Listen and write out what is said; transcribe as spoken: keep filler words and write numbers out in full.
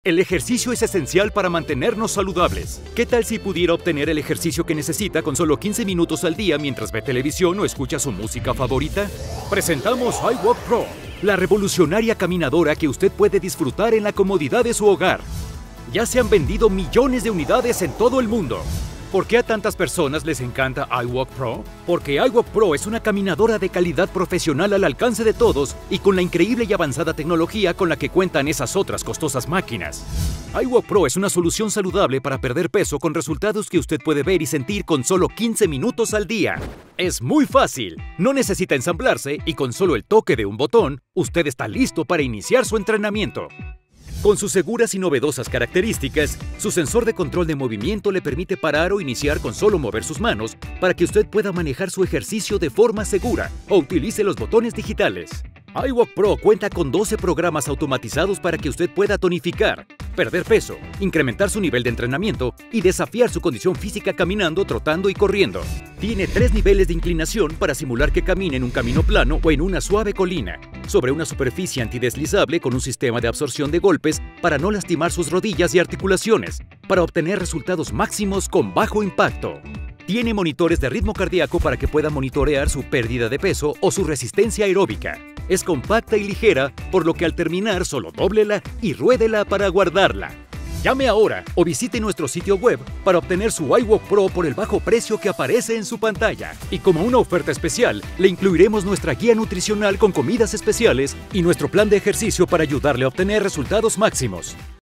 El ejercicio es esencial para mantenernos saludables. ¿Qué tal si pudiera obtener el ejercicio que necesita con solo quince minutos al día mientras ve televisión o escucha su música favorita? Presentamos iWalk Pro, la revolucionaria caminadora que usted puede disfrutar en la comodidad de su hogar. Ya se han vendido millones de unidades en todo el mundo. ¿Por qué a tantas personas les encanta iWalk Pro? Porque iWalk Pro es una caminadora de calidad profesional al alcance de todos y con la increíble y avanzada tecnología con la que cuentan esas otras costosas máquinas. iWalk Pro es una solución saludable para perder peso con resultados que usted puede ver y sentir con solo quince minutos al día. Es muy fácil, no necesita ensamblarse y con solo el toque de un botón, usted está listo para iniciar su entrenamiento. Con sus seguras y novedosas características, su sensor de control de movimiento le permite parar o iniciar con solo mover sus manos para que usted pueda manejar su ejercicio de forma segura o utilice los botones digitales. iWalk Pro cuenta con doce programas automatizados para que usted pueda tonificar, perder peso, incrementar su nivel de entrenamiento y desafiar su condición física caminando, trotando y corriendo. Tiene tres niveles de inclinación para simular que camine en un camino plano o en una suave colina, sobre una superficie antideslizable con un sistema de absorción de golpes para no lastimar sus rodillas y articulaciones, para obtener resultados máximos con bajo impacto. Tiene monitores de ritmo cardíaco para que pueda monitorear su pérdida de peso o su resistencia aeróbica. Es compacta y ligera, por lo que al terminar solo dóblela y ruédela para guardarla. Llame ahora o visite nuestro sitio web para obtener su iWalk Pro por el bajo precio que aparece en su pantalla. Y como una oferta especial, le incluiremos nuestra guía nutricional con comidas especiales y nuestro plan de ejercicio para ayudarle a obtener resultados máximos.